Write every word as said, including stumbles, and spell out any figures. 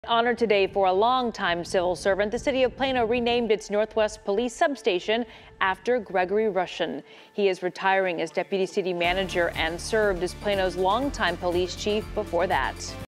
Honor today for a longtime civil servant. The city of Plano renamed its Northwest Police substation after Gregory Rushin. He is retiring as deputy city manager and served as Plano's longtime police chief before that.